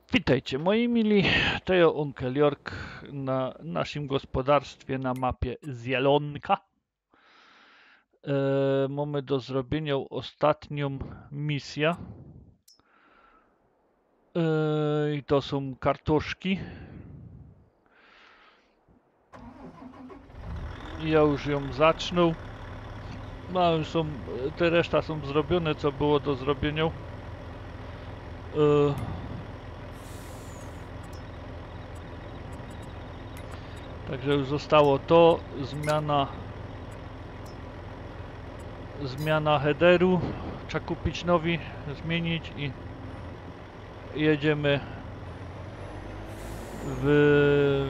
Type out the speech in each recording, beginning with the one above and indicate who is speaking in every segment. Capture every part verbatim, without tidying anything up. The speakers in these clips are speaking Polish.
Speaker 1: Witajcie moi mili, to ja Onkel Jork na naszym gospodarstwie na mapie Zielonka. E, mamy do zrobienia ostatnią misję. E, I to są kartuszki. Ja już ją zacznę. No już są, te reszta są zrobione, co było do zrobienia. E, Także już zostało to, zmiana zmiana headeru, trzeba kupić nowy, zmienić i jedziemy w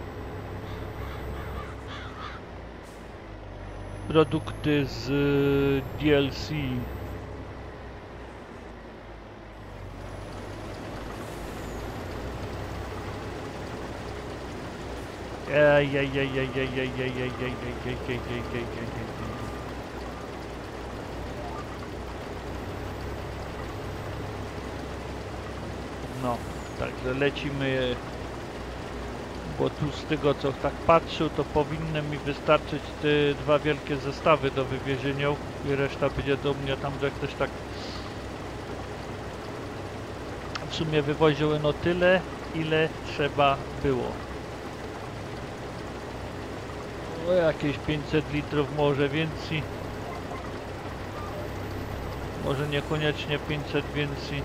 Speaker 1: produkty z D L C. Ej, ej, ej, ej, ej, ej, ej, ej, ej, ej, ej, ej, ej, ej, ej, ej. No, także lecimy, bo tu z tego co tak patrzę, to powinny mi wystarczyć te dwa wielkie zestawy do wywiezienia i reszta będzie do mnie tam, że ktoś tak w sumie wywoziły no tyle, ile trzeba było. O jakieś pięćset litrów, może więcej. Może niekoniecznie pięćset więcej.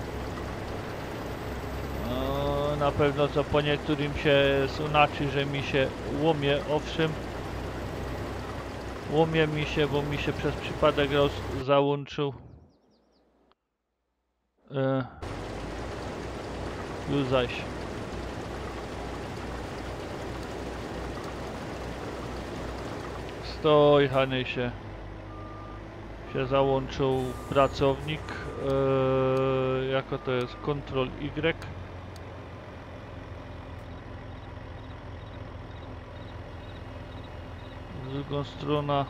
Speaker 1: No, na pewno co po niektórym się sunaczy, że mi się łomie, owszem. Łomie mi się, bo mi się przez przypadek roz załączył. E, już zaś. Stoj, Hany się. się załączył pracownik. E, jako to jest Ctrl Y. Z drugą stronę.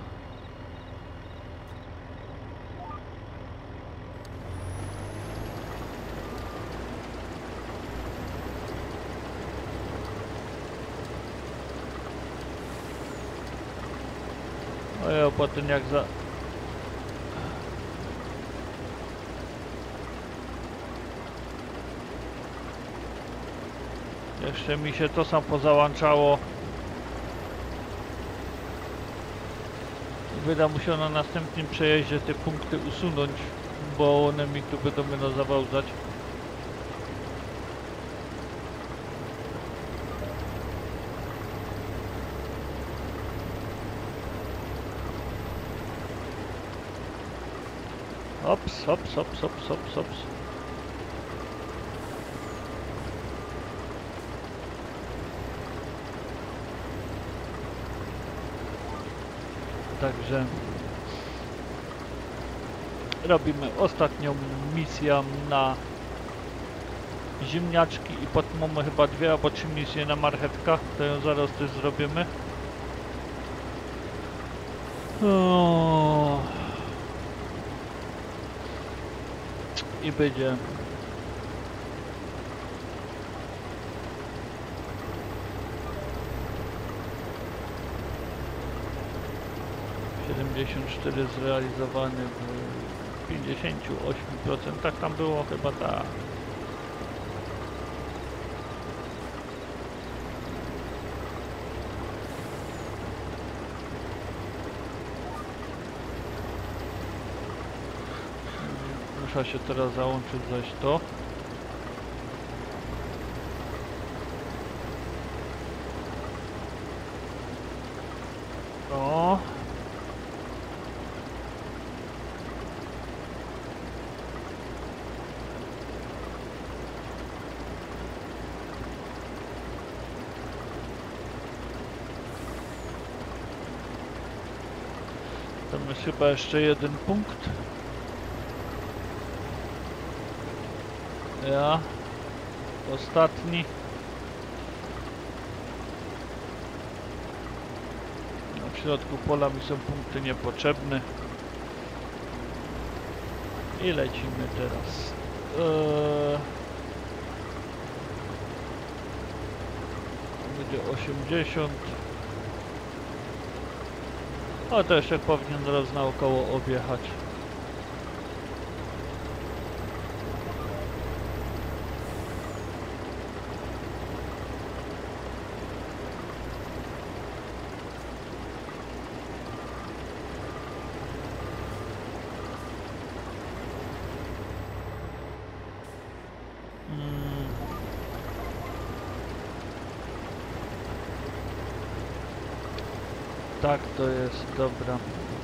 Speaker 1: A ja potem jak za... Jeszcze mi się to sam pozałączało. Będę musiał na następnym przejeździe te punkty usunąć, bo one mi tu będą będą zawałzać. Ops, ops, ops, ops, ops, ops. Także robimy ostatnią misję na ziemniaczki i potem mamy chyba dwie albo trzy misje na marchetkach, to ją zaraz też zrobimy. O. I będzie siedemdziesiąt cztery zrealizowany w pięćdziesięciu ośmiu procentach, tam było chyba tak. Muszę się teraz załączyć zaś to. O. Tam jest chyba jeszcze jeden punkt. Ja. Ostatni. W środku pola mi są punkty niepotrzebne. I lecimy teraz. Eee... dwieście osiemdziesiąt. O, to jeszcze powinien raz naokoło objechać. Tak, to jest dobra.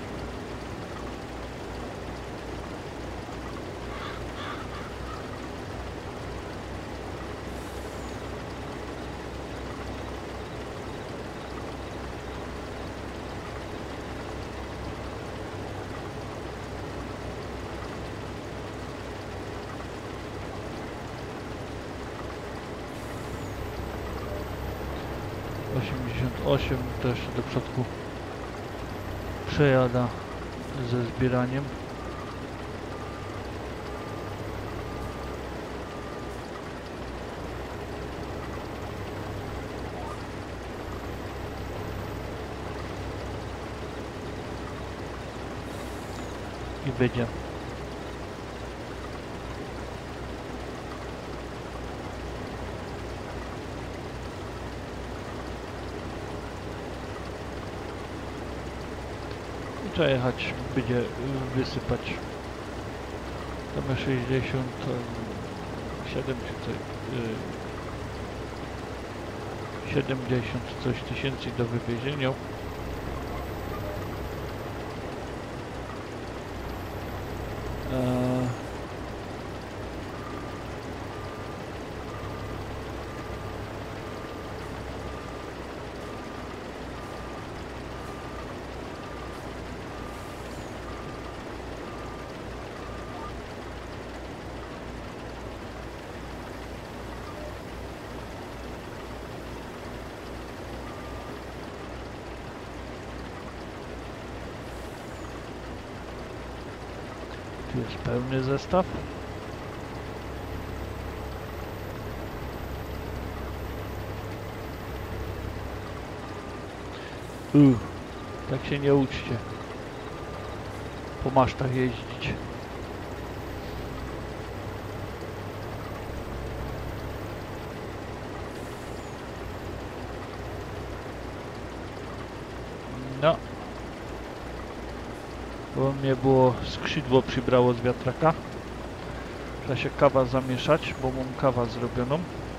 Speaker 1: osiemdziesiąt osiem też do przodku przejada ze zbieraniem. I będzie. Trzeba jechać, będzie wysypać. To ma sześćdziesiąt siedem czy coś, siedemdziesiąt coś tysięcy do wywiezienia. Eee, Tu jest pełny zestaw. Uh, tak się nie uczcie. Po masztach jeździć. No. Bo mnie było skrzydło przybrało z wiatraka. Trzeba się kawa zamieszać, bo mam kawę zrobioną.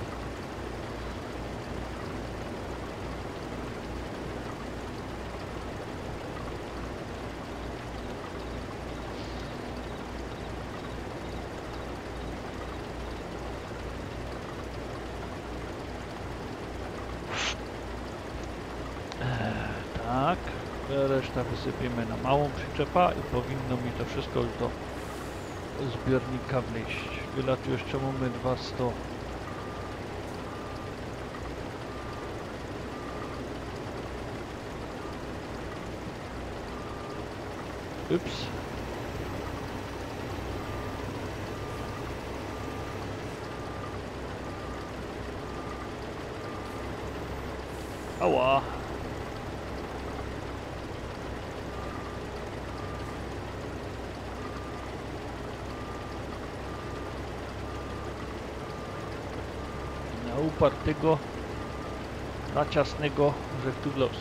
Speaker 1: Eee, tak. Reszta wysypiemy na małą przyczepę i powinno mi to wszystko już do zbiornika wleźć. Ile tu jeszcze mamy? dwieście. Ups. Ała. Upartego, na ciasnego, że tu los.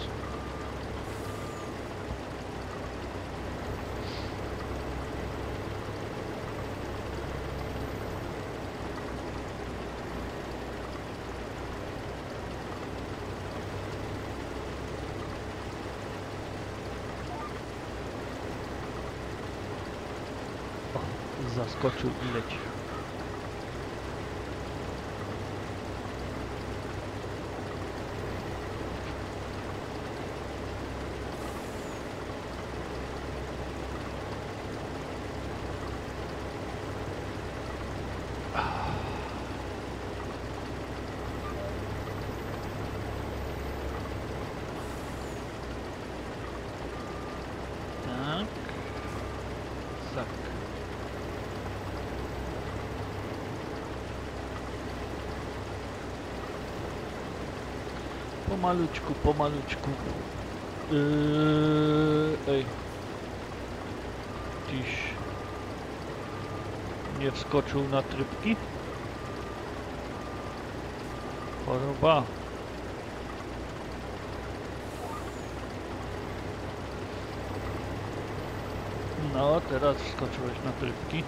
Speaker 1: O, zaskoczył i leci. Pomalutku, pomalutku. Yy, ej. Dziś nie wskoczył na trybki. Choroba. No, teraz wskoczyłeś na trybki.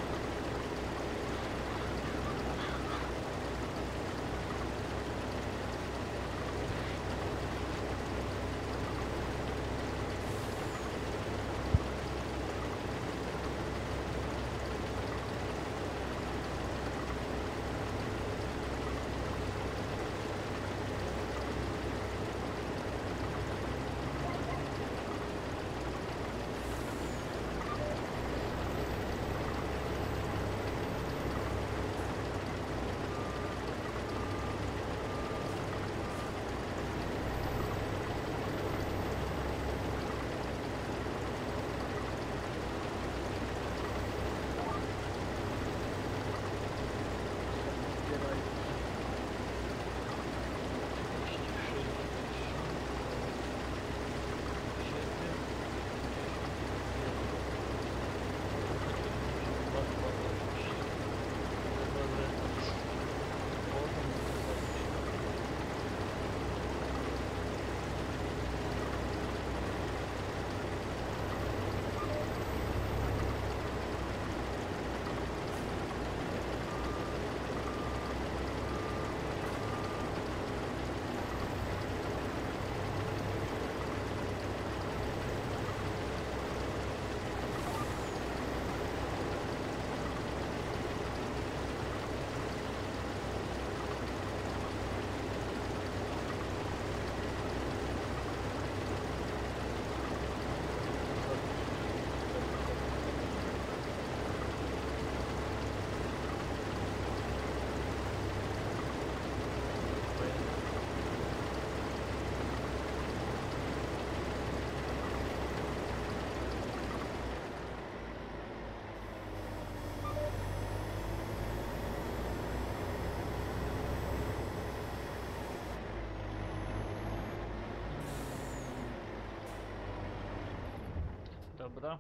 Speaker 1: Dobra.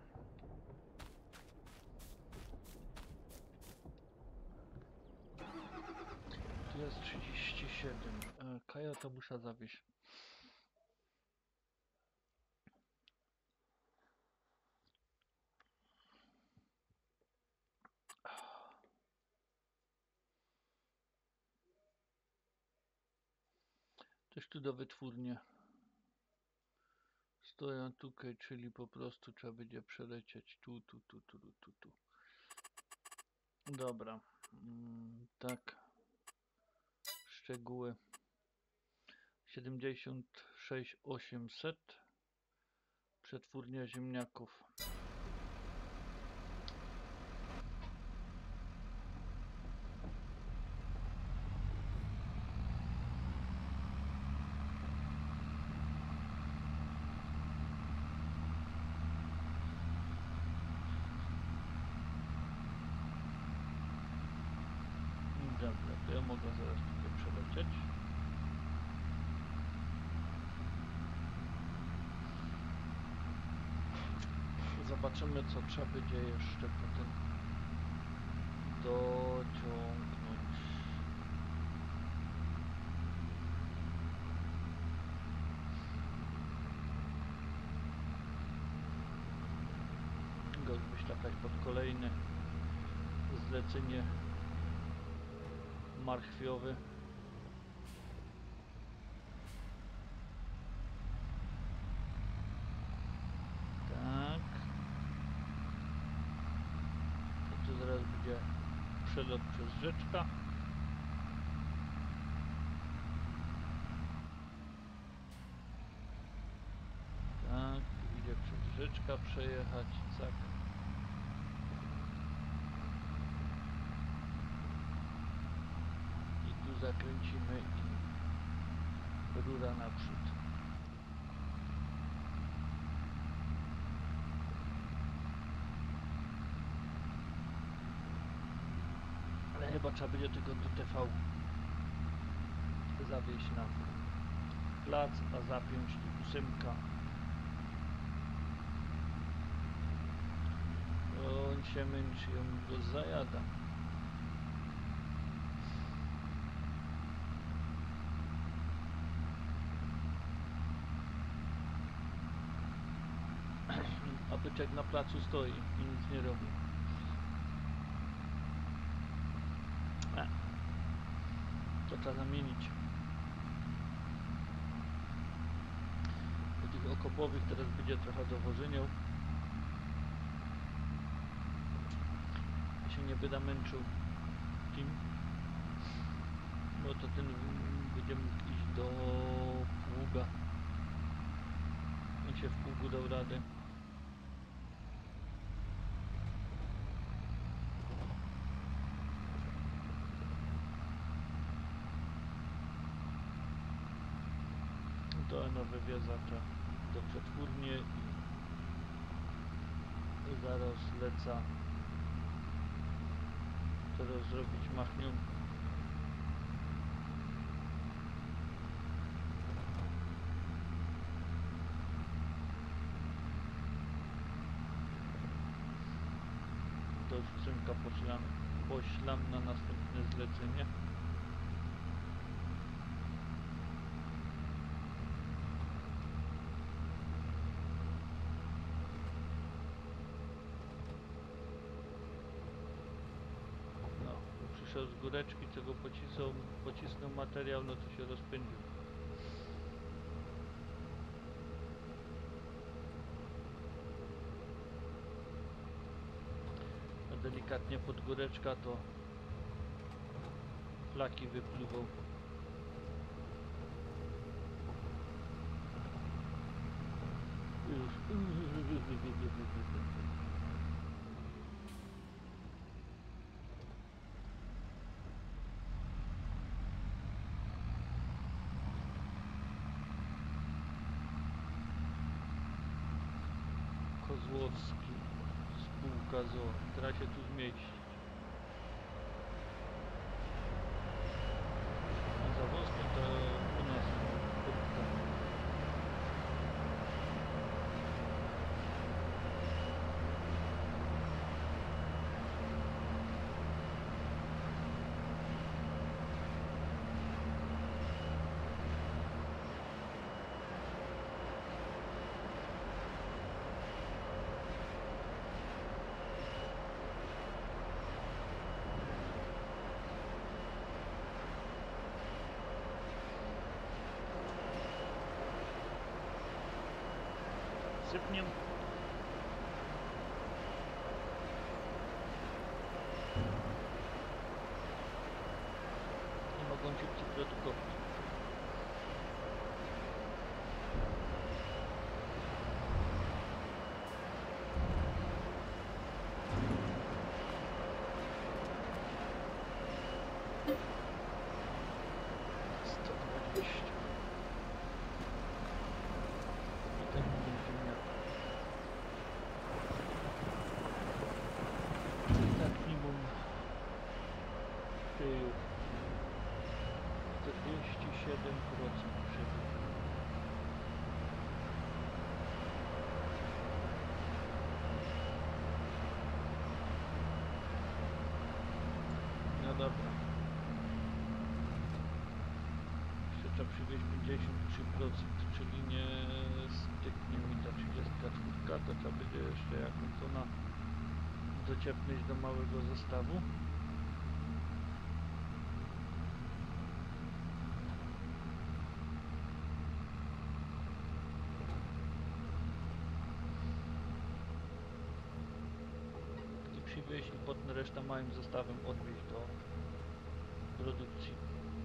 Speaker 1: Tu jest trzydzieści siedem. E, Kaja to muszę zawieźć. Też tu do wytwórnie. Stoją tutaj, czyli po prostu trzeba będzie przelecieć tu, tu, tu, tu, tu, tu. Dobra. Mm, tak. Szczegóły. siedemdziesiąt sześć osiemset. Przetwórnia ziemniaków. Dobra, to ja mogę zaraz tutaj przelecieć. Zobaczymy, co trzeba będzie jeszcze potem dociągnąć. Mógłbyś latać pod kolejne zlecenie marchwiowe. Tak. To tu zaraz będzie przelot przez rzeczkę. Tak, idzie przez rzeczkę przejechać, tak. I tu zakręcimy i rura naprzód. Ale chyba trzeba będzie tego do T V zawieźć na plac, a zapiąć ósemka. On się męczy, on go zajada. A byczek na placu stoi i nic nie robi. E, to trzeba zamienić. Do tych okopowych teraz będzie trochę dowożeniał. Się nie będę męczył tym, bo to ten będzie mógł iść do pługa. On się w pługu dał radę. To nowe wiezacza do przetwórni i zaraz leca teraz zrobić machnią. To już ósemka poślam, poślam na następne zlecenie. Przyszedł z góreczki, co go pocisnął, pocisnął materiał, no to się rozpędził. A delikatnie pod góreczka to flaki wypluwał. Już. Kozłowski, spółka z o o. Teraz się tu zmieścić. A za wąsko to u nas kurtka. Sypnię. Nie mogą szybciej produkować. sto dwadzieścia. I ten będzie miał. Tak minimum tył czterdzieści siedem procent przebywu. No dobra. Jeszcze trzeba przywieźć pięćdziesiąt trzy procent, czyli nie styknie mi ta trzydziestka cztery, to trzeba będzie jeszcze jakąś to na dociepnąć do małego zestawu. I przywieźć i potem resztę małym zestawem odwieźć do produkcji.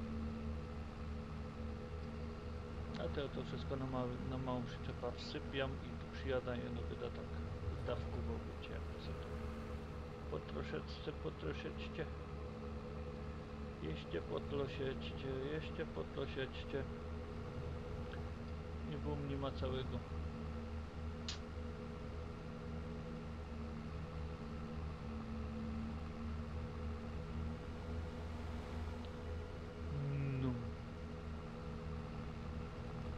Speaker 1: A to, to wszystko na, mały, na małą przyczepę wsypiam i tu przyjadaję, no wyda tak dawkowo bycie, jakby sobie to po troszeczce, po troszeczce. Jeszcze podlosieczcie, jeszcze podlosieczcie. Nie było mnie ma całego. No.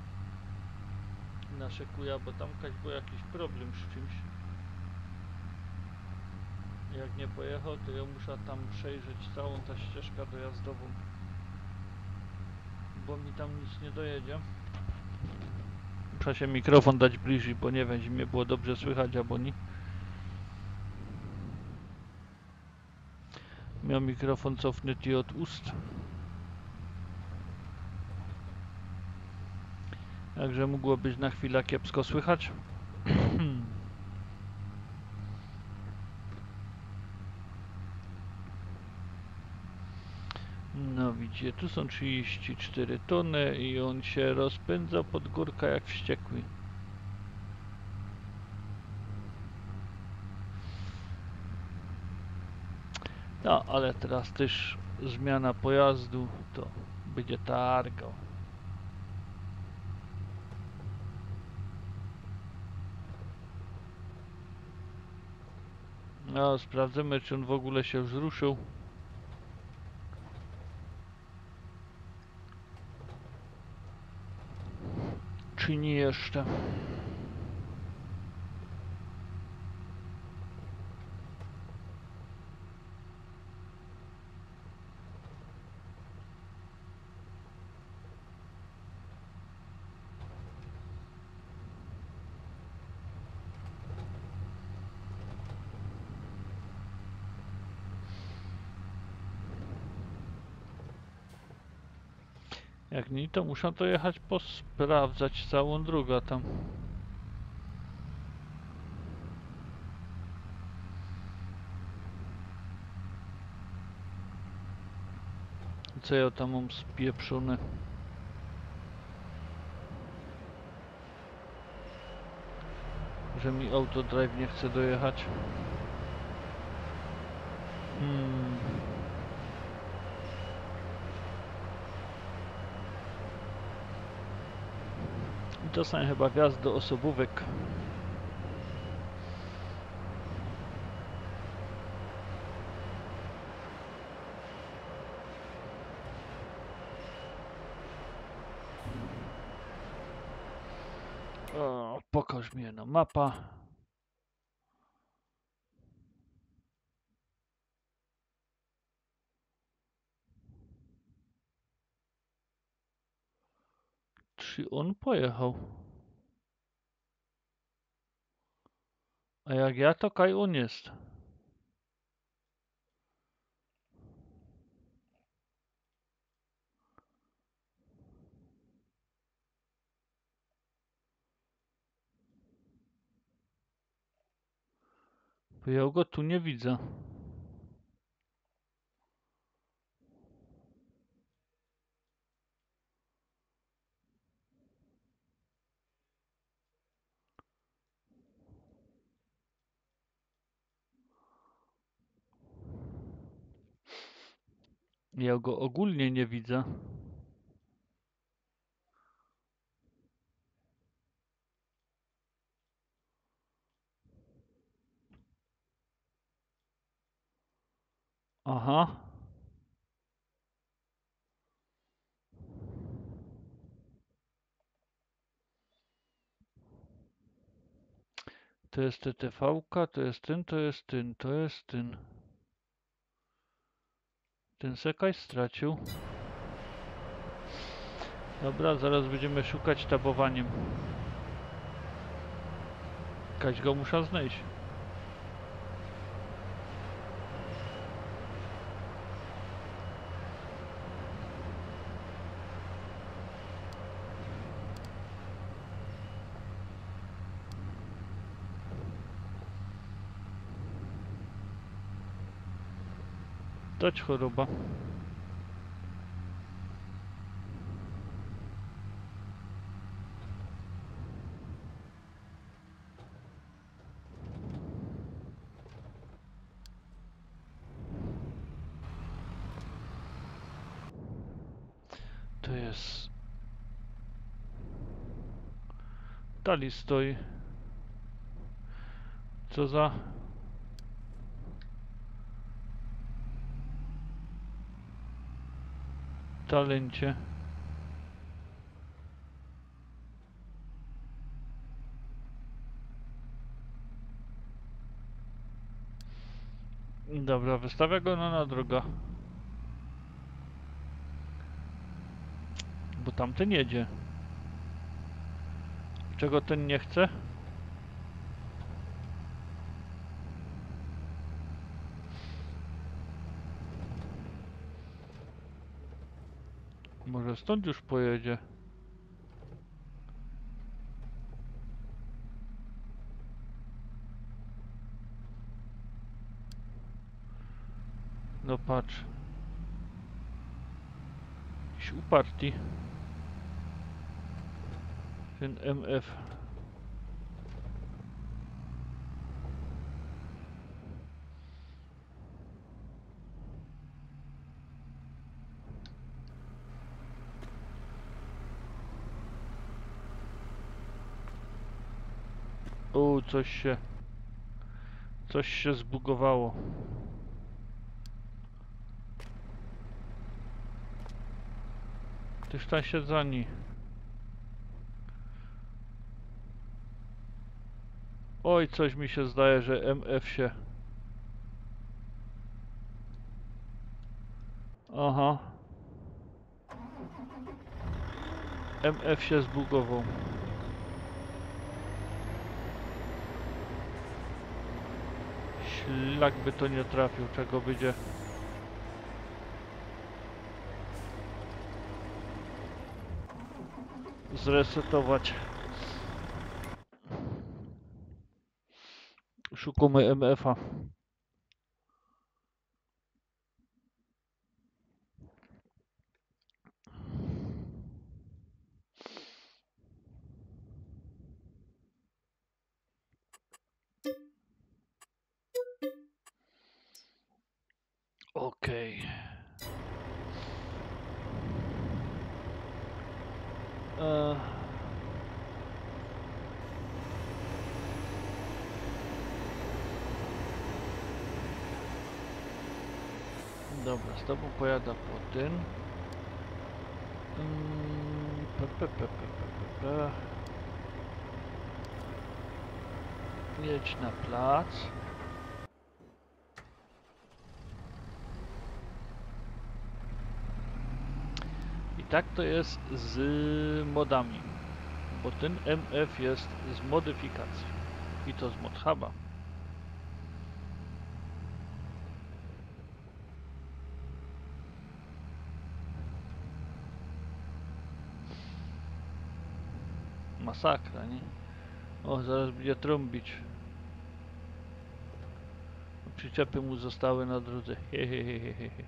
Speaker 1: naszekuję, bo tam kaś był jakiś problem z czymś. Jak nie pojechał, to ja muszę tam przejrzeć całą tę ścieżkę dojazdową, bo mi tam nic nie dojedzie. Muszę się mikrofon dać bliżej, bo nie wiem, czy mnie było dobrze słychać, albo nie. Miał mikrofon cofnięty od ust. Także mogło być na chwilę kiepsko słychać. No widzicie, tu są trzydzieści cztery tony i on się rozpędza pod górkę jak wściekły. No, ale teraz też zmiana pojazdu, to będzie targał. No, sprawdzimy, czy on w ogóle się już ruszył. Czy nie jeszcze? Jak nie, to muszę to jechać posprawdzać całą drogę tam. Co ja tam mam spieprzone? Że mi autodrive nie chce dojechać. Hmm. I to są chyba wjazd do osobówek. O, pokaż mnie no mapa. Czy on pojechał? A jak ja, to kaj on jest. Bo ja go tu nie widzę. Ja go ogólnie nie widzę. Aha. To jest T T V-ka, to jest ten, to jest ten, to jest ten. Ten sekaj stracił. Dobra, zaraz będziemy szukać tabowaniem. Kaś go muszę znaleźć. Dać choroba. To jest... Dalej stoi. Co za... Talencie. Dobra, wystawia go no na droga. Bo tamten jedzie. Czego ten nie chce? Może stąd już pojedzie. No patrz. Jakiś uparty. Ten M F. O, coś się... Coś się zbugowało. Tyż tam siedzani. Oj, coś mi się zdaje, że M F się... Aha. M F się zbugował. Szlak by to nie trafił, czego będzie. Zresetować. Szukamy M F a. Okej. Okay. Dobra, z tobą pojada po tym. Mm, pe, pe, pe, pe, pe, pe, pe. Jedź na plac. I tak to jest z modami, bo ten M F jest z modyfikacji i to z ModHuba. Masakra, nie? O, zaraz będzie trąbić. Przyczepy mu zostały na drodze. Hehehehe.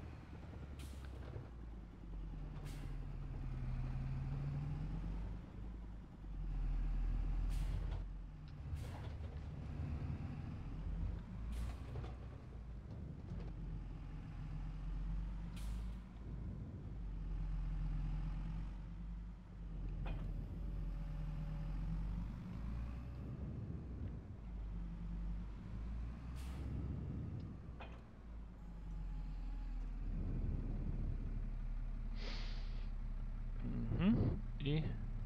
Speaker 1: Mhm. I...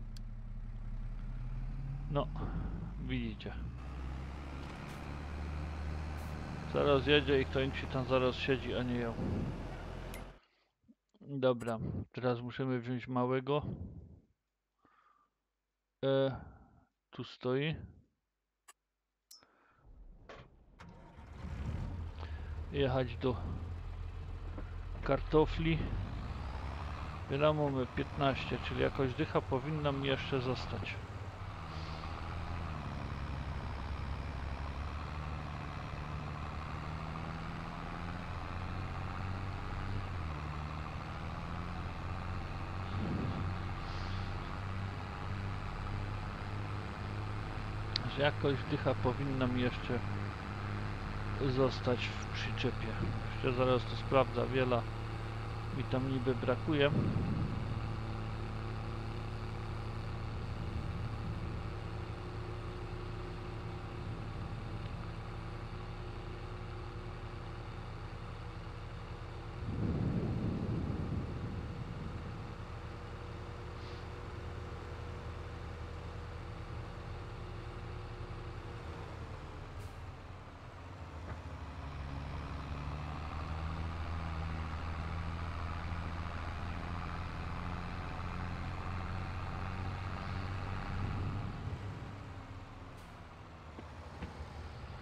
Speaker 1: No, widzicie. Zaraz jedzie i ktoś ci tam zaraz siedzi, a nie ją. Dobra, teraz musimy wziąć małego. E, tu stoi. Jechać do kartofli. Mamy piętnaście, czyli jakoś dycha powinna mi jeszcze zostać. Że jakoś dycha powinna mi jeszcze zostać w przyczepie. Jeszcze zaraz to sprawdza, wiele mi tam niby brakuje.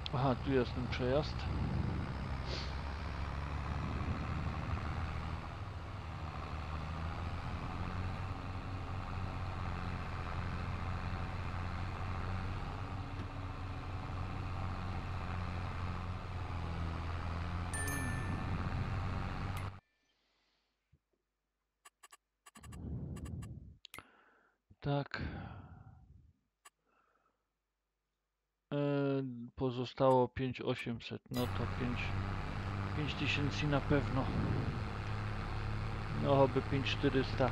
Speaker 1: Aha, tu jest ten przejazd. Tak. Eee, pozostało pięć tysięcy osiemset. No to pięć tysięcy na pewno. No, oby pięć tysięcy czterysta.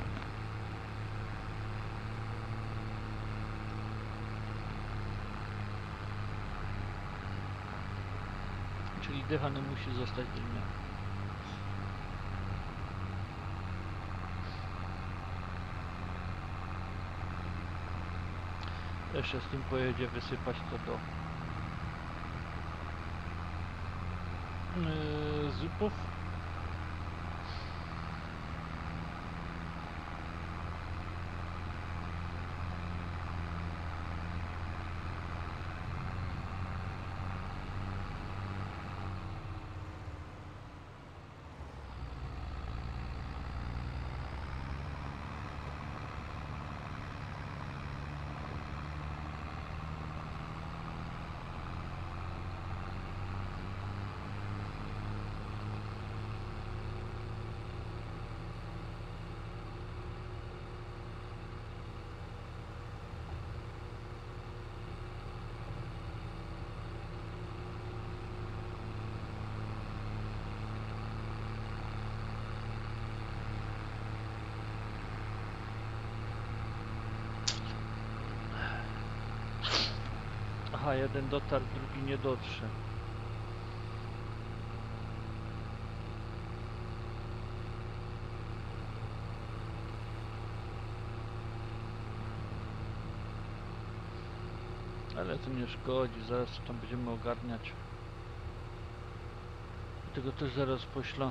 Speaker 1: Czyli dychany musi zostać inny. Jeszcze z tym pojedzie wysypać to do yy, zupów. Aha, jeden dotarł, drugi nie dotrze. Ale to nie szkodzi, zaraz to tam będziemy ogarniać. Tego też zaraz poślę.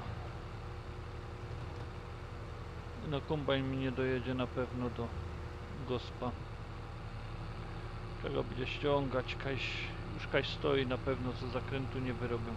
Speaker 1: No, kombajn mi nie dojedzie na pewno do gospa. Czego będzie ściągać? Kaś, już Kaś stoi na pewno, co zakrętu nie wyrobią.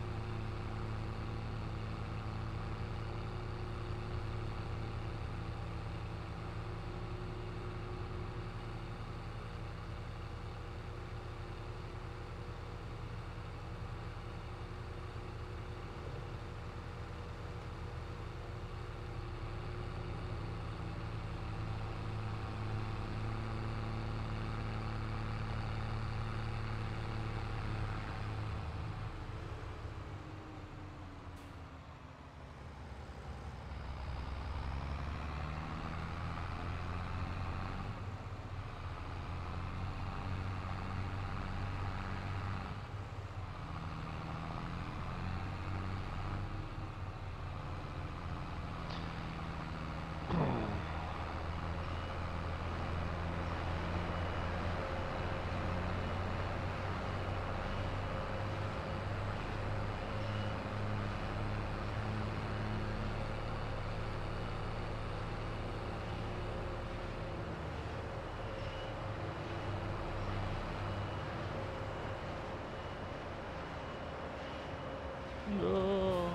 Speaker 1: No.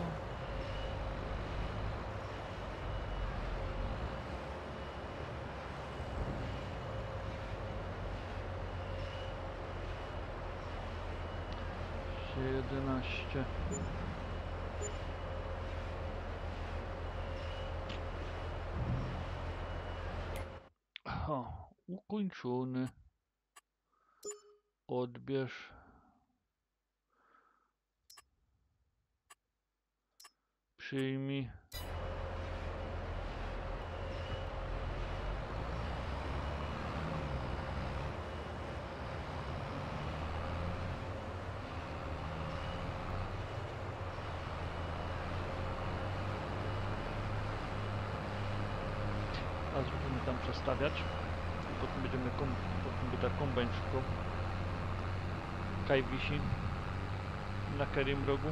Speaker 1: jedenaście. O, ukończony. Odbierz. Przyjmij. A będziemy tam przestawiać. I potem będziemy kom potem będzie kombajn szybko. Kaj wisi na Kerim rogu.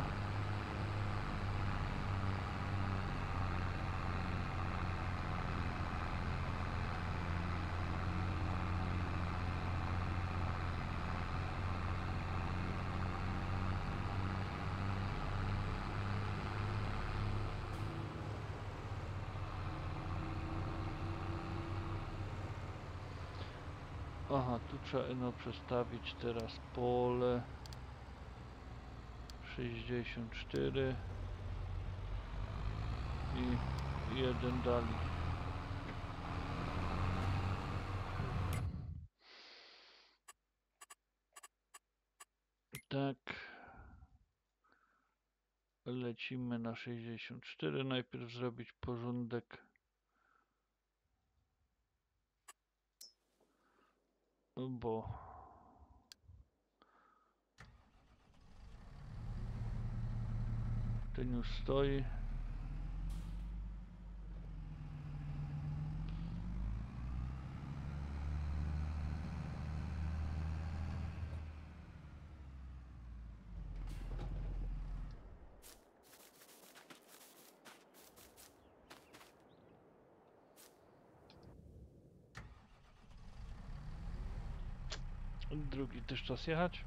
Speaker 1: Aha, tu trzeba no przestawić teraz pole sześćdziesiąt cztery i jeden dali. Tak. Lecimy na sześćdziesiąt cztery. Najpierw zrobić porządek. Bo ten już stoi. Drugi też czas jechać.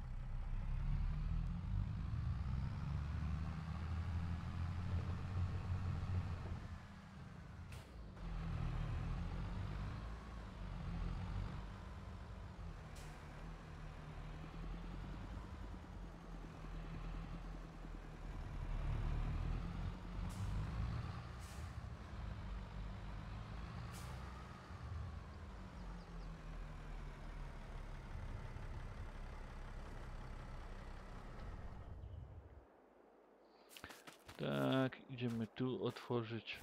Speaker 1: Tak, idziemy tu otworzyć.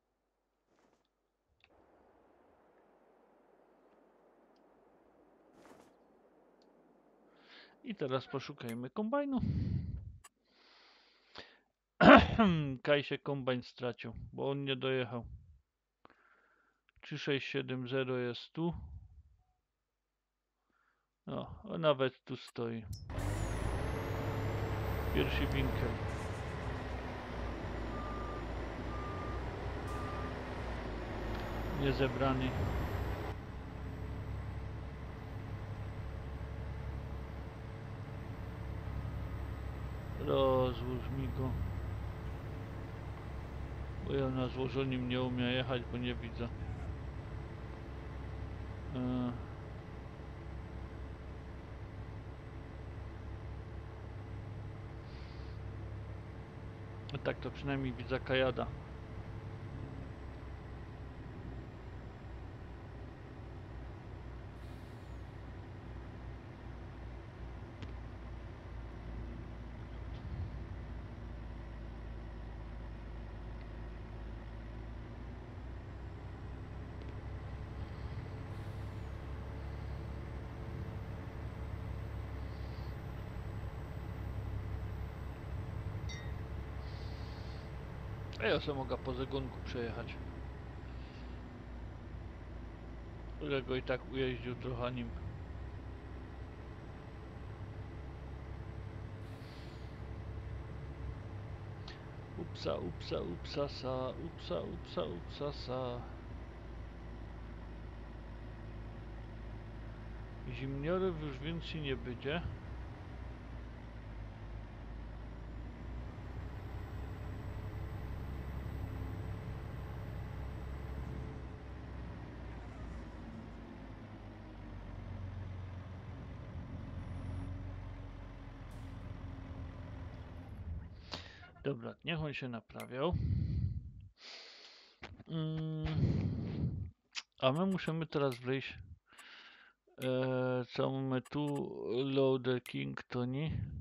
Speaker 1: I teraz poszukajmy kombajnu. Kaj się kombajn stracił, bo on nie dojechał. trzy sześć siedem zero jest tu. O, a nawet tu stoi. Pierwszy winkel. Niezebrany. Rozłóż mi go. Bo ja na złożonym nie umiem jechać, bo nie widzę. E... Tak to przynajmniej widzę kajada. A ja sobie mogę po zagonku przejechać. Którego i tak ujeździł trochę nim. Upsa, upsa, upsa, sa, upsa, upsa, upsa, sa. Zimniorów już więcej nie będzie. Dobra, niech on się naprawiał. Mm. A my musimy teraz wejść. Eee, co mamy tu? Loader King to nie.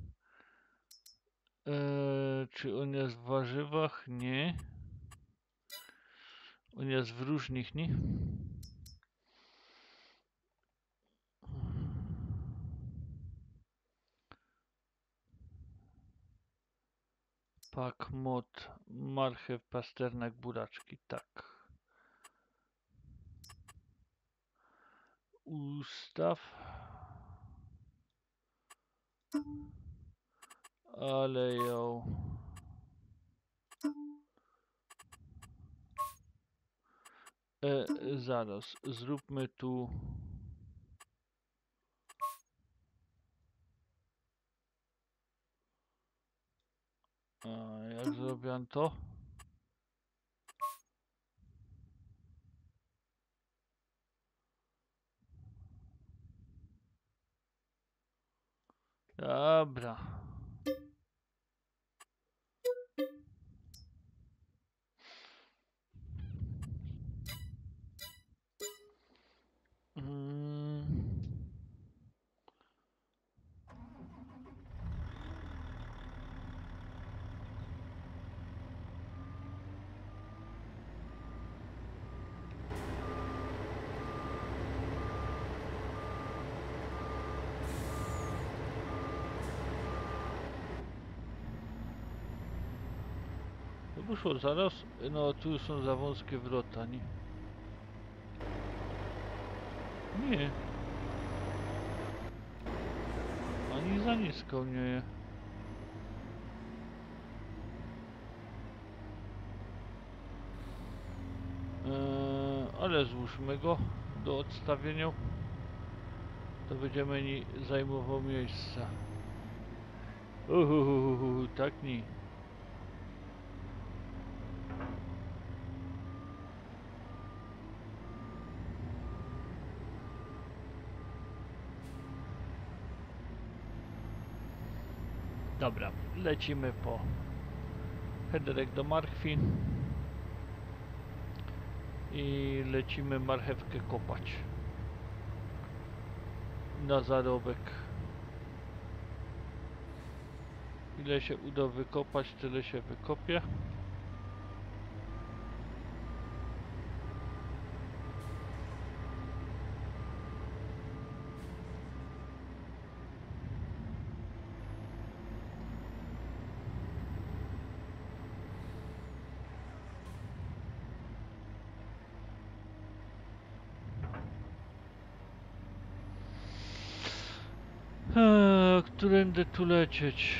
Speaker 1: Eee, czy on jest w warzywach? Nie. On jest w różnych, nie? Pak, mod, marchew, pasternak, buraczki, tak. Ustaw. Ale ją. E, zaraz, zróbmy tu. A jak zrobię to? Dobra. Mm. To wyszło zaraz. No tu są za wąskie wrota, nie? Nie. Ani za nisko nie. Eee, ale złóżmy go do odstawienia. To będziemy ni zajmował miejsca. Uhuhuhu, tak nie. Dobra, lecimy po headerek do marchwi i lecimy marchewkę kopać na zarobek. Ile się uda wykopać, tyle się wykopie. Eee, którędy tu lecieć?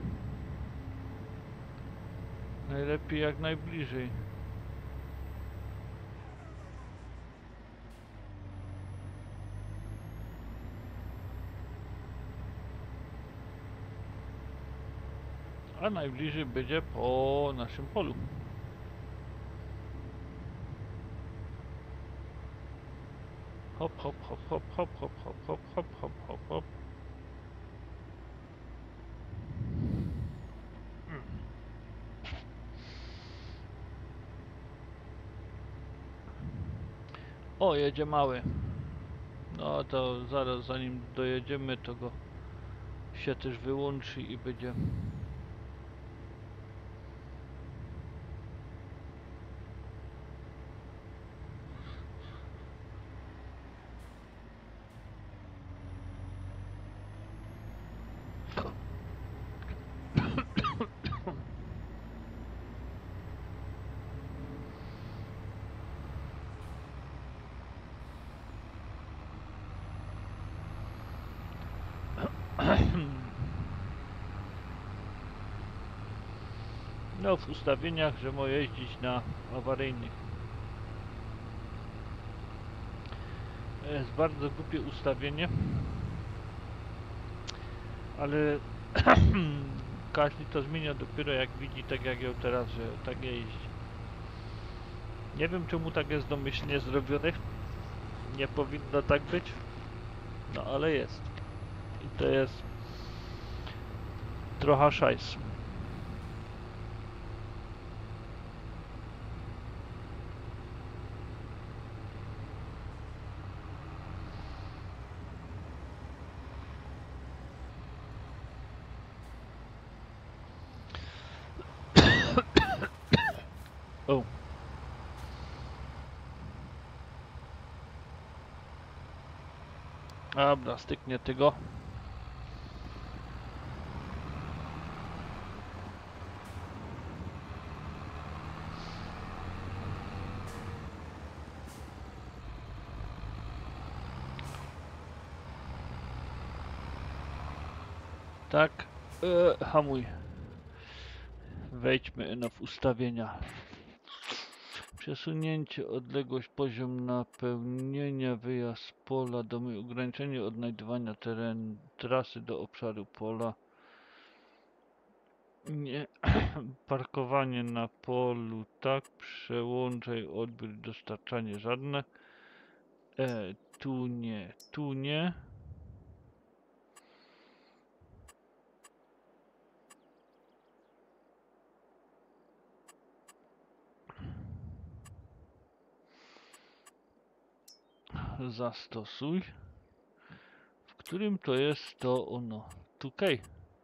Speaker 1: Najlepiej jak najbliżej. A najbliżej będzie po naszym polu. Hop, hop, hop, hop, hop, hop, hop, hop, hop, hop, hop, hop. O, jedzie mały. No to zaraz zanim dojedziemy, to go się też wyłączy i będzie. No w ustawieniach, że ma jeździć na awaryjnych. Jest bardzo głupie ustawienie, ale każdy to zmienia dopiero jak widzi, tak jak ją teraz, że tak jeździ. Nie wiem czemu tak jest domyślnie zrobione. Nie powinno tak być. No ale jest. I to jest trochę szajs. O. Dobra, styknie tego. Tak, e, hamuj. Wejdźmy no w ustawienia. Przesunięcie, odległość, poziom napełnienia, wyjazd z pola, domy, ograniczenie odnajdywania terenu, trasy do obszaru pola. Nie, parkowanie na polu, tak, przełączaj, odbiór, dostarczanie żadne. E, tu nie, tu nie. zastosuj. W którym to jest to ono? Tutaj.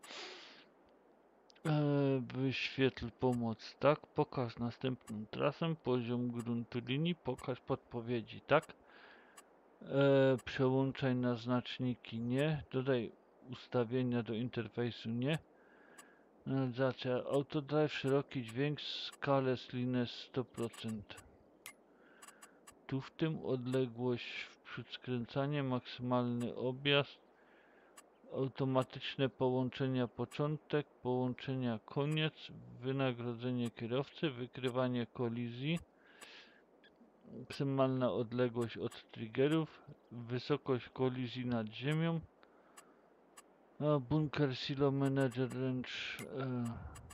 Speaker 1: Eee, wyświetl pomoc, tak? Pokaż następną trasę, poziom gruntu linii, pokaż podpowiedzi, tak? Eee, przełączaj na znaczniki, nie. Dodaj ustawienia do interfejsu, nie. Realizacja, autodrive, szeroki dźwięk, skalę slinę sto procent. Tu w tym odległość w przód skręcanie, maksymalny objazd, automatyczne połączenia początek, połączenia koniec, wynagrodzenie kierowcy, wykrywanie kolizji, maksymalna odległość od triggerów, wysokość kolizji nad ziemią, a bunker, silo, manager, range, e,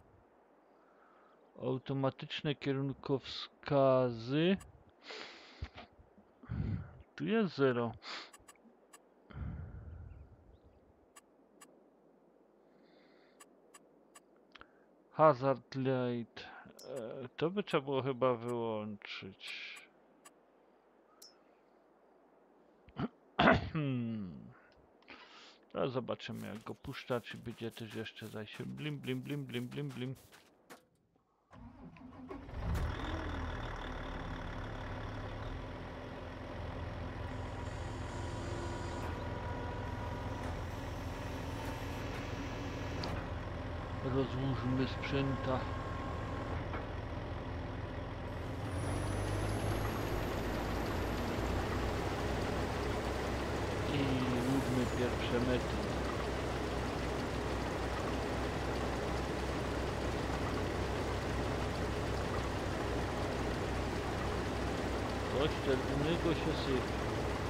Speaker 1: automatyczne kierunkowskazy. Tu jest zero. Hazard light. E, to by trzeba było chyba wyłączyć. Hmm. Teraz zobaczymy, jak go puszcza, czy będzie też jeszcze zajście. Blim, blim, blim, blim, blim, blim. Rozłóżmy sprzęta. I róbmy pierwsze mety. Coś czerwonego się sypie.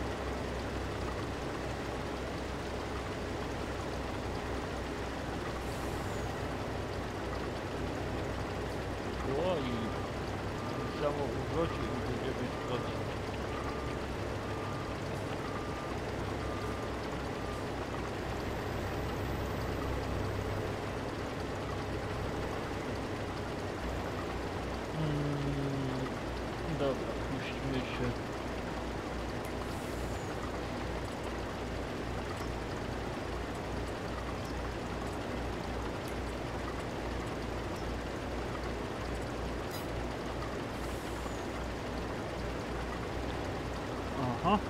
Speaker 1: Oj, samo uwrócił do dziewięć procent. Hmm, dobra, puśćmy się. Aha.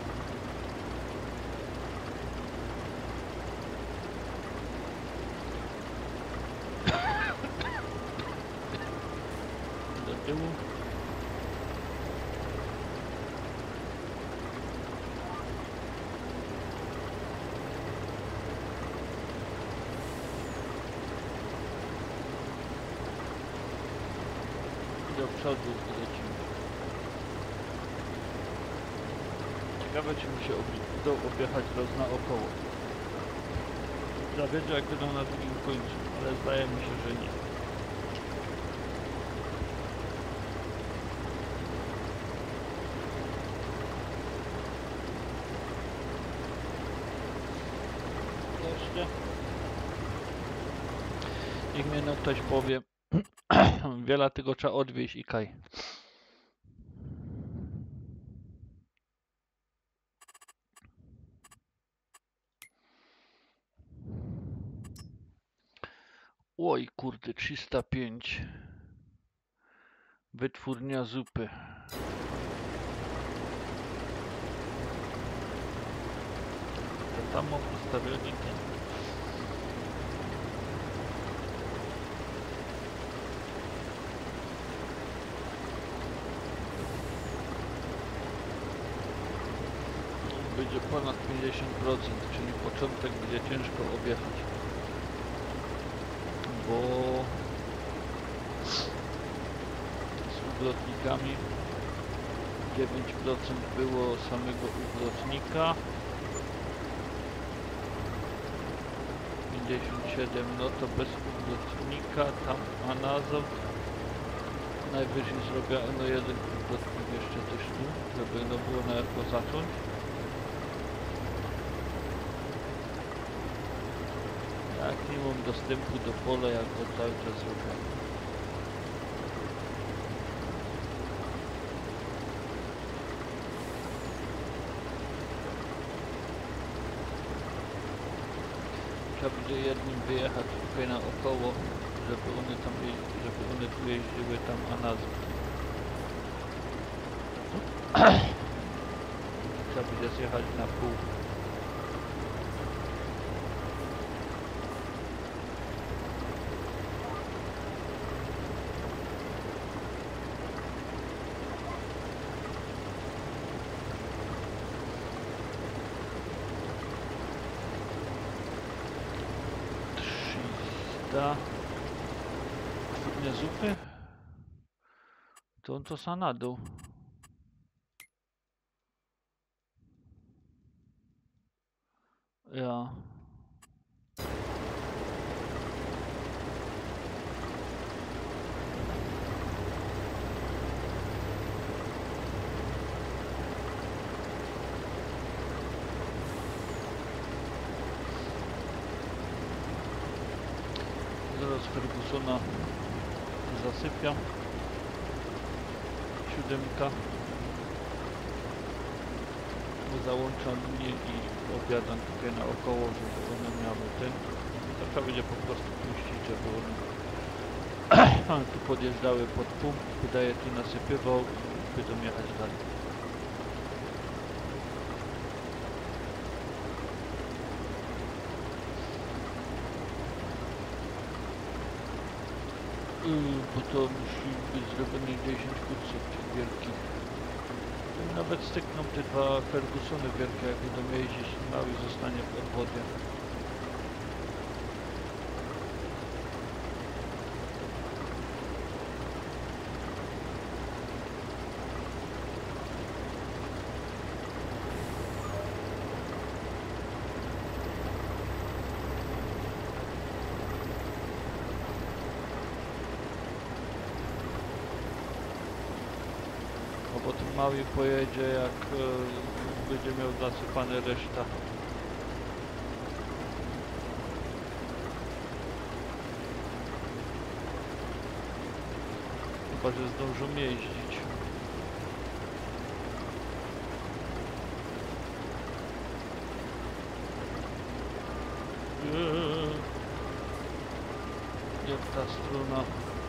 Speaker 1: Do tyłu. Do przodu lecimy. Ciekawe, czy mi się uda objechać roz naokoło. Zawiedział, jak będą na drugim końcu, ale zdaje mi się, że nie. Jeszcze. Niech mnie no ktoś powie, wiele tego trzeba odwieźć i kaj. Oj, kurde, trzysta pięć. Wytwórnia zupy. To samo ustawienie. Będzie ponad pięćdziesiąt procent, czyli początek będzie ciężko objechać. Bo z uglotnikami dziewięć procent było samego uglotnika, pięćdziesiąt siedem no to bez uglotnika, tam anazot, najwyżej zrobię no jeden uglotnik jeszcze też tu, żeby no było na jako zacząć. Jak nie mam dostępu do pola, jak go cały czas robię. trzeba będzie jednym wyjechać tutaj naokoło, żeby one tam jeździ, żeby one tu jeździły tam, a nas trzeba będzie zjechać na pół. trzysta. Nie zupy? To on to sa na dół. Ja. Zaraz Fergusona zasypia. Siódemka. Załączam linię i obiadam tutaj naokoło, żeby one miały ten. To trzeba będzie po prostu puścić, żeby one tu podjeżdżały pod punkt, wydaje tu nasypywał i będą jechać dalej. Yy, bo to musi być zrobione dziesięć kursów tych wielkich. Nawet stykną te dwa Fergusony wielkie, jak będą jeździć, mały zostanie w odwodzie. Bo ten mały pojedzie, jak e, będzie miał zasypane reszta. Chyba że zdążą jeździć. Eee, jak ta struna.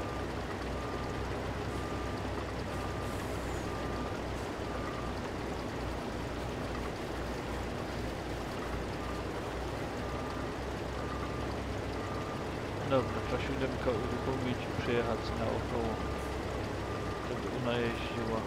Speaker 1: Dobra, trzeba siódemkę uruchomić i przejechać naokoło, żeby ona jeździła.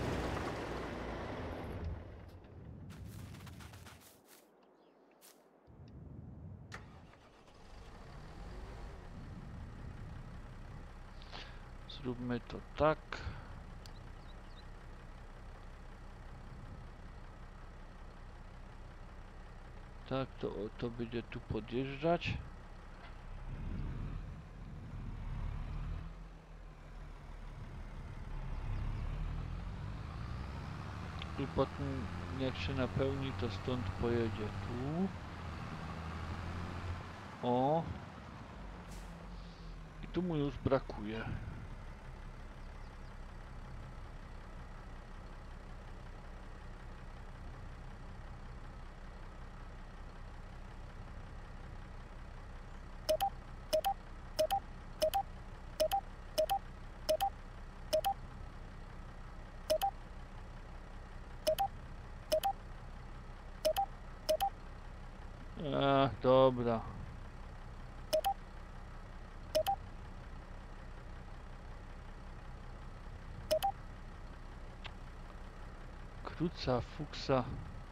Speaker 1: Zróbmy to tak. Tak, to, to będzie tu podjeżdżać. I potem jak się napełni, to stąd pojedzie tu. O. I tu mu już brakuje. Ach, dobra. Kruca, fuksa.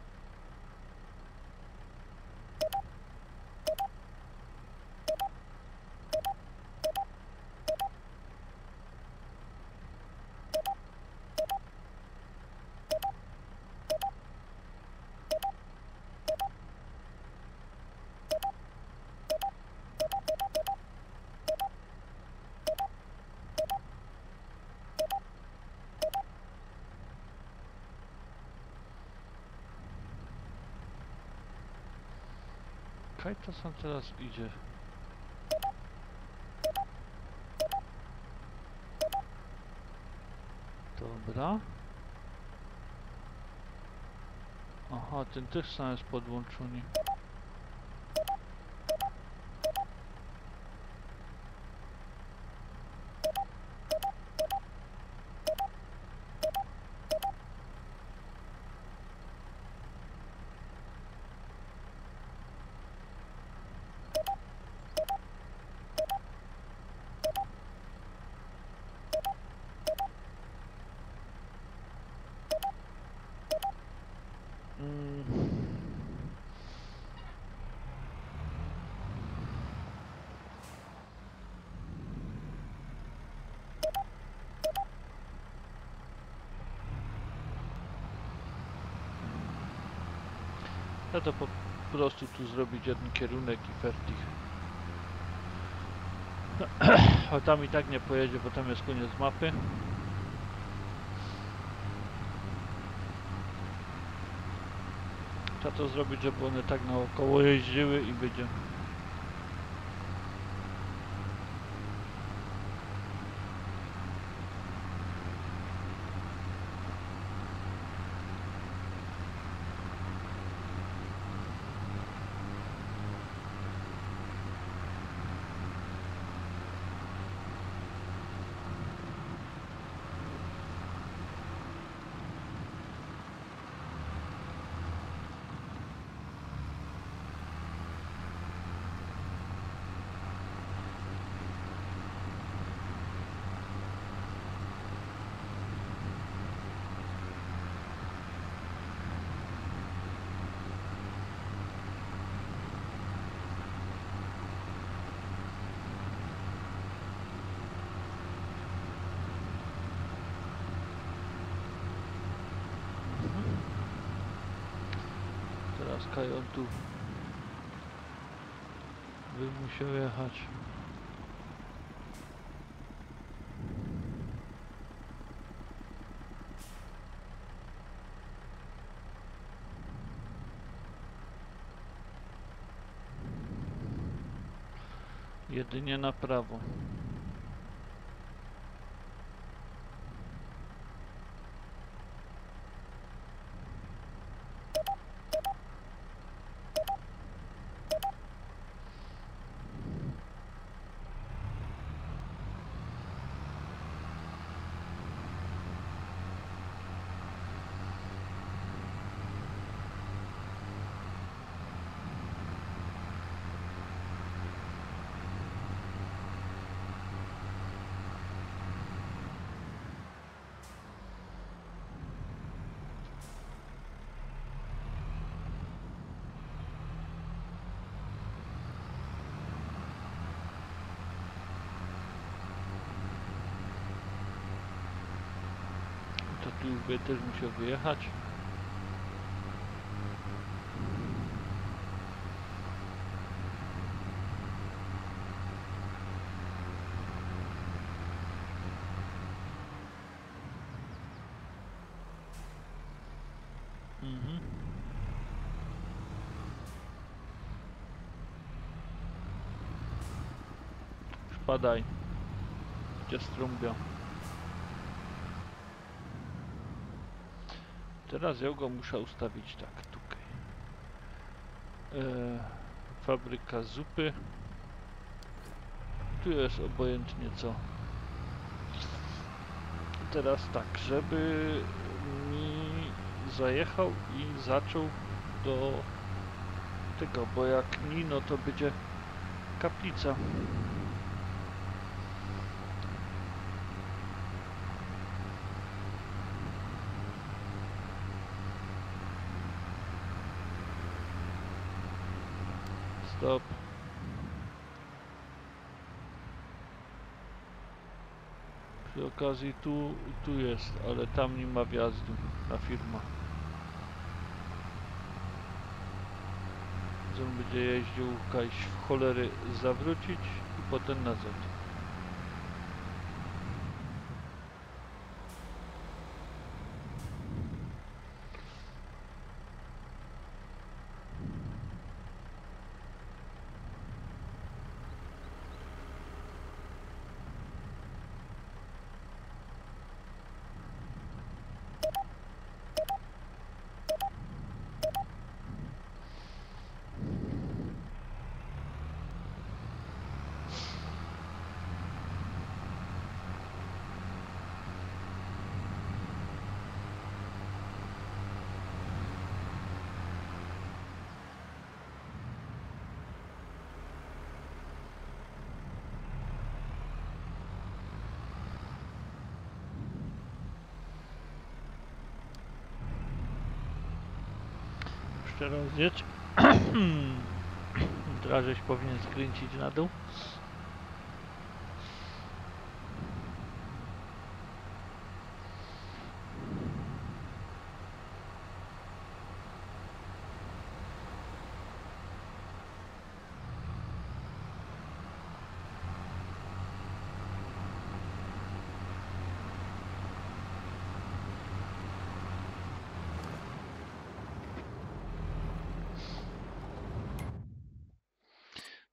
Speaker 1: Kaj to sam teraz idzie? Dobra. Aha, ten też sam jest podłączony. to po prostu tu zrobić jeden kierunek i fertig. O, tam i tak nie pojedzie, bo tam jest koniec mapy. Trzeba to zrobić, żeby one tak naokoło jeździły i będzie. Teraz Kajon tu by musiał jechać. Jedynie na prawo. To tu by też musiał wyjechać. Mhm. Wpadaj. Gdzie strumbia. Teraz ja go muszę ustawić tak, tutaj. E, fabryka zupy. Tu jest obojętnie co. Teraz tak, żeby mi zajechał i zaczął do tego, bo jak nie, no to będzie kaplica. Stop. Przy okazji tu, tu jest, ale tam nie ma wjazdu na firma. On będzie jeździł kajś w cholery zawrócić i potem nazad. Jeszcze rozjedź. Drażeś powinien skręcić na dół.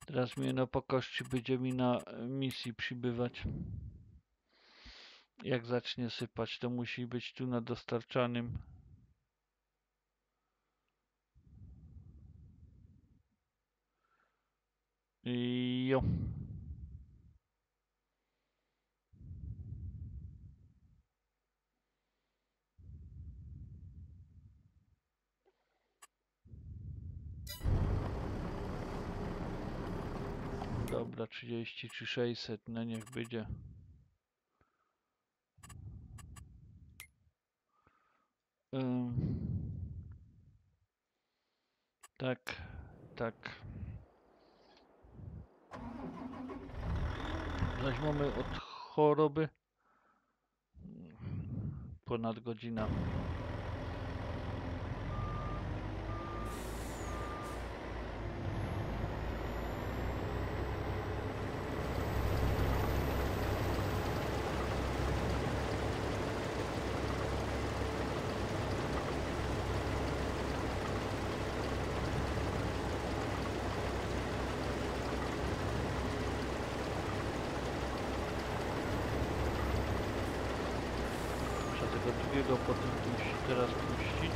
Speaker 1: Teraz mnie no po kości będzie mi na misji przybywać. Jak zacznie sypać, to musi być tu na dostarczanym. I jo. Dobra, trzydzieści czy sześćset, no niech będzie. Ym. Tak, tak. Zaś mamy od choroby ponad godzina. Tego drugiego potem puść, teraz puścić.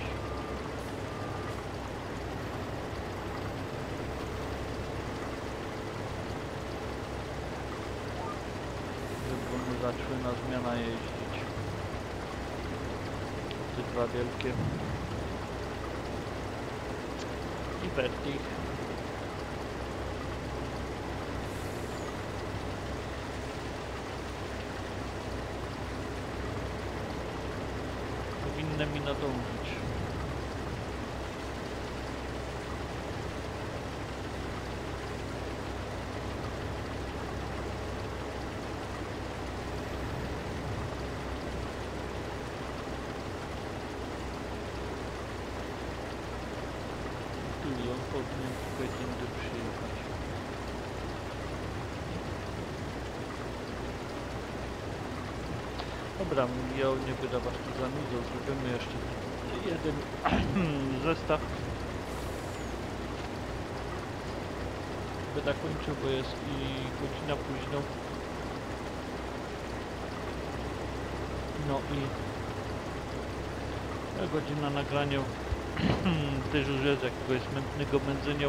Speaker 1: Żeby zaczyna zmiana jeździć. Te dwa wielkie. I Bertich. Powinny mi nadążyć. Tu on powinien tutaj tędy przyjechać. Dobra, ja nie będę was tu zanudzał, zrobimy jeszcze jeden zestaw. Będę kończył, bo jest i godzina późno. No i godzina nagrania też już jest jakiegoś smętnego benzynio.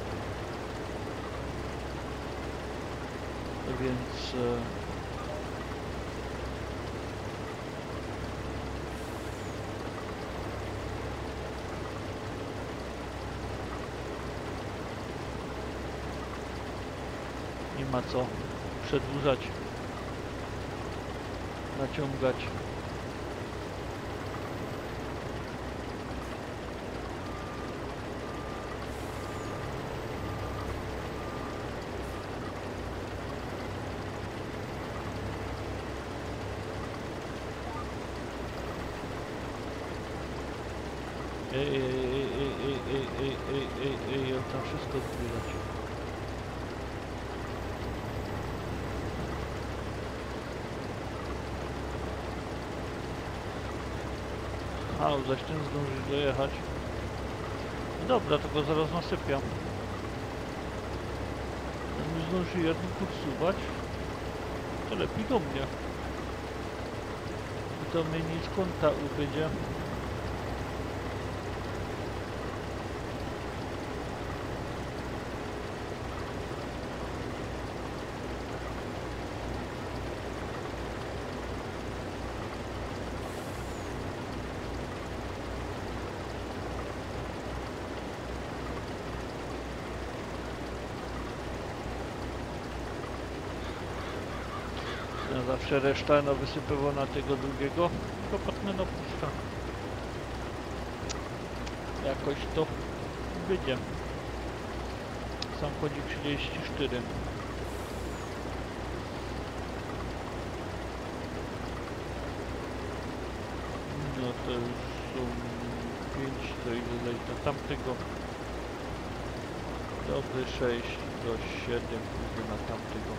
Speaker 1: Więc nie ma co przedłużać, naciągać. Ej, ej, ej, ej, ej, ej, ej, ej, ej, ej, tam wszystko zbierać. A, zaś ten zdąży dojechać. Dobra, to go zaraz nasypiam. Jak nie zdąży jeden podsuwać, to lepiej do mnie. I to mnie nic z konta ubydzie. Zawsze reszta no wysypywa na tego drugiego, to potem no puszcza. Jakoś to będzie. Sam chodzi trzydzieści cztery. No to już są pięć, to ile leci do tamtego. Dobry sześć do siedem pójdzie na tamtego.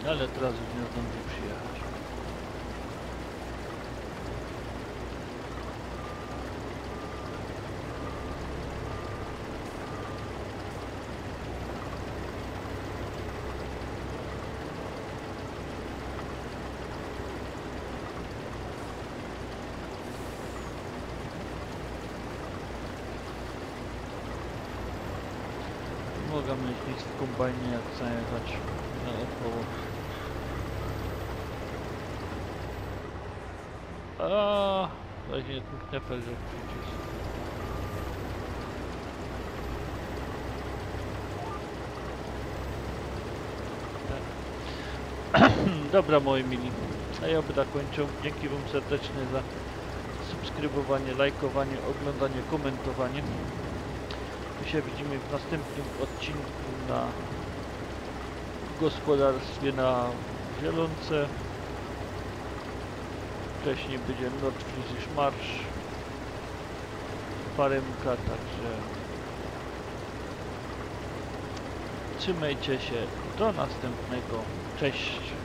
Speaker 1: Ale teraz już nie zdąży przyjechać. Mogę myśleć w kombajnie, jak chcę jechać naokoło. A, właśnie tu knefel, że przycisk. Tak. Dobra, moi mili. A ja będę kończył. Dzięki wam serdecznie za subskrybowanie, lajkowanie, oglądanie, komentowanie. My się widzimy w następnym odcinku na gospodarstwie na Zielonce. Wcześniej będzie Nordfriesisch Marsz, Paremka, także trzymajcie się, do następnego, cześć!